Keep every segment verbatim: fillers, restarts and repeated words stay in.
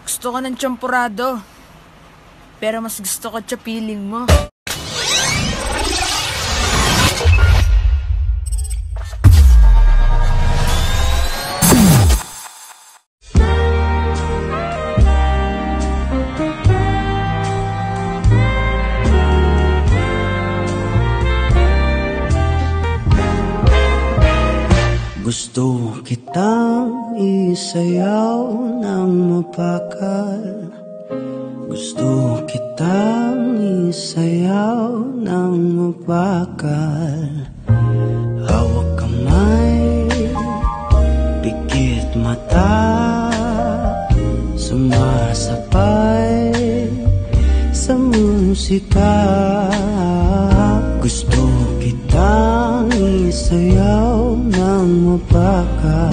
Gusto ko ng champurado, pero mas gusto ko sa piling mo. Gusto kitang isayaw ng mapakal. Gusto kitang isayaw ng mapakal. Hawak kamay, pikit mata, sumasabay sa musika. Gusto kitang isayaw ng mapakal.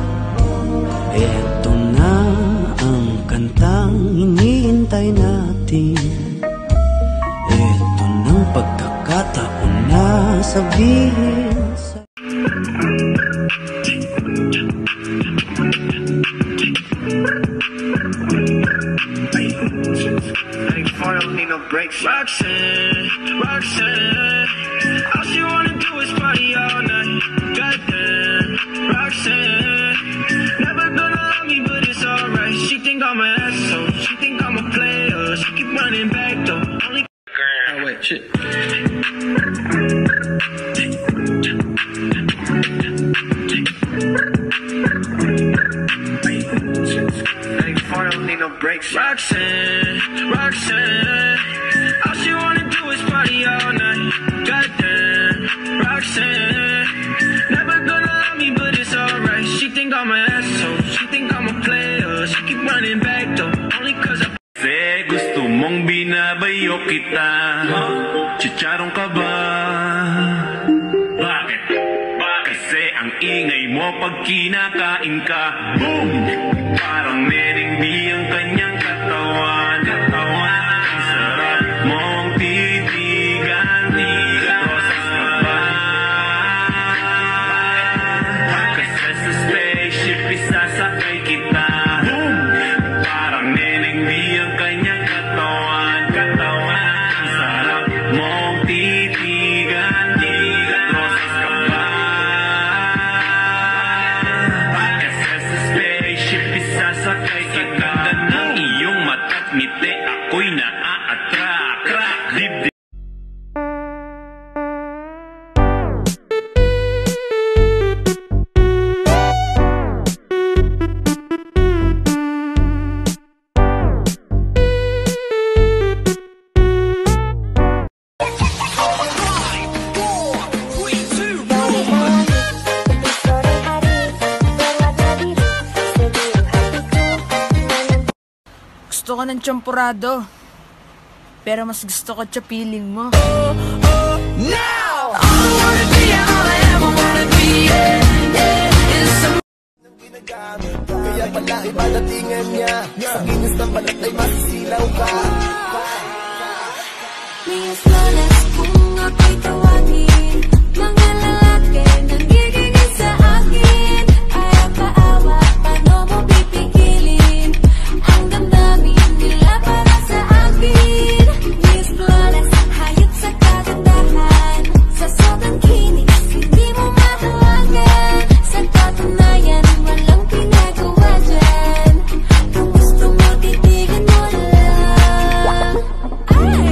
Eto na ang kantang hinihintay natin. Eto ng pagkakataon na sabihin sa... Roxanne, Roxanne, all she wanna do is party all night. Goddamn, Roxanne, never gonna love me, but it's alright. She think I'm an asshole, she think I'm a player. She keep running back though. Only oh wait, shit. Roxanne, Roxanne, all she wanna do is party all night. Goddamn, Roxanne, never gonna love me, but it's alright. She think I'm an asshole, she think I'm a player. She keep running back though, only cause I... Kasi gusto mong binabayo kita, chicharong ka ba? Bakit? Kasi ang ingay mo pag kinakain ka. Boom! Parang Neneng B ang kanyang katawan. Katawan. Ang sarap mong titigan. Rosas ka ba? Kasi sa spaceship isasakay kita. Boom! Parang Neneng B ang kanyang katawan. Katawan. Ang sarap mong titigan. Rosas ka ba? Sasakay kita ng iyong mata't ngiti, ako'y naa-attract. Dibdib. Gusto ko ng champurado, pero mas gusto ko sa piling mo. Kaya pala iba datingan niya, sa kinis ng balat ay masisilaw ka. Miyas malas kung ako'y tawagin, mga lalaki nanggigingin sa akin. Ayaw paawa, paano mo pipigilin ang damdamin nila para sa akin. Miyas malas, hayop sa kagandahan, sa sobrang kinis hindi mo matawagan. Sa katunayan walang pinagawa dyan, kung gusto mo titigan mo lang. Ay,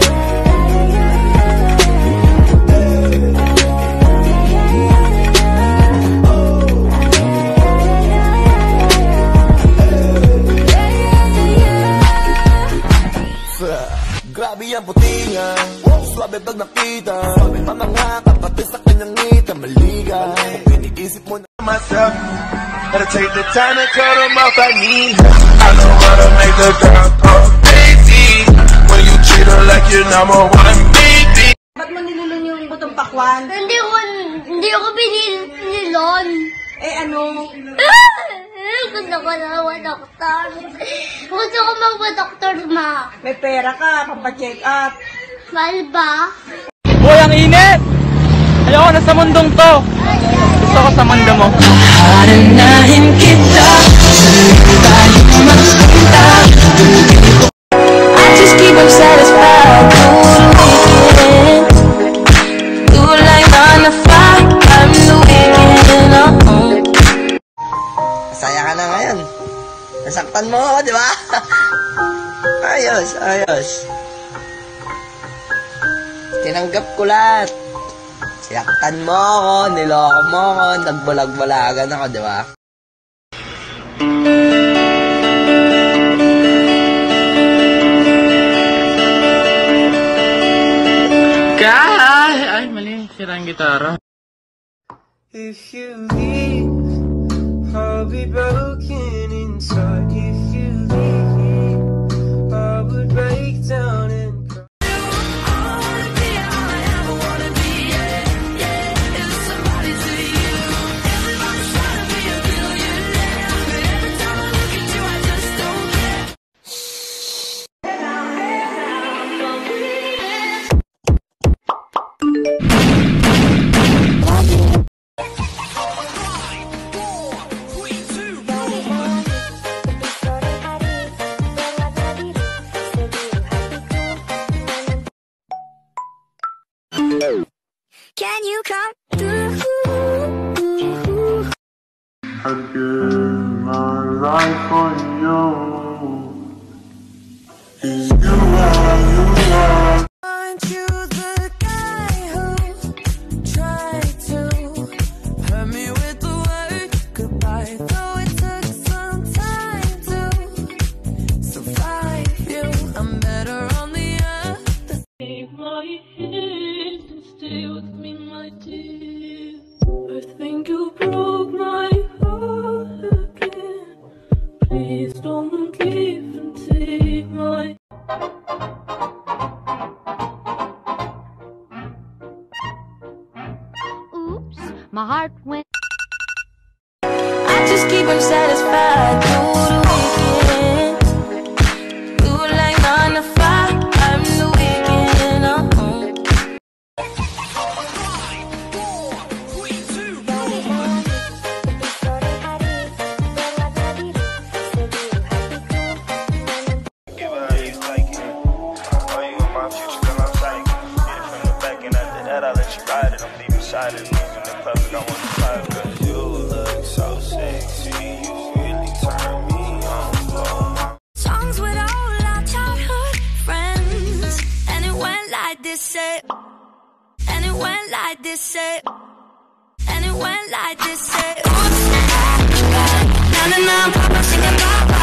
grabe ang puti niya, swabe pag nakita, mamangha pati sa kanyang ngita, maliga. Kung iniisip mo na myself, gotta take the time to cut them off, I need her. I know how to make the girl go crazy, when you treat her like you're number one, baby. Ba't mo nilulon yung butong pakwan? Hindi ko, hindi ko binilon. Eh ano? Gusto ko na mag-doktor. Gusto ko mag-doktor, ma. May pera ka, pampacheck up. Mahal ba? Boy, ang init! Ayoko na sa mundong to. Gusto ko sa mundo mo. Haranahin kita, tayo magpunta. I'm satisfied through the weekend. Do like nine to five, I'm the weekend. Uh-huh. Masaya ka na ngayon. Nasaktan mo ako, di ba? Ayos, ayos. Tinanggap ko lahat. Sinaktan mo ako, niloko mo ako, nagbalag-balagan ako, di ba? Kay! Ay, mali. Sira ang gitara. If you leave, I'll be broken inside. If you leave, I would break down and cry. Can you come through? I'd give my life for you. Is you are, you are. Aren't you the guy who tried to hurt me with the word goodbye? Though it took some time to survive you, I'm better on the other. Take my hand and stay with me, my dear. I think you broke my heart again. Please don't leave and take my. Oops, my heart went. I just keep him satisfied through the weekend. Do like nine to five, I'm the weekend. Uh-huh. Moving the public, I want to fight, cause you look so sexy, you really turn me on. Songs with all our childhood friends, and it went like this, say, and it went like this, say, and it went like this, say, oops, na na na, Papa singing bye.